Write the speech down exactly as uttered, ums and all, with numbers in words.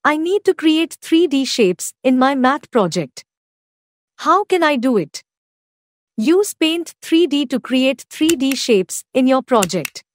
I need to create three D shapes in my math project. How can I do it? Use Paint three D to create three D shapes in your project.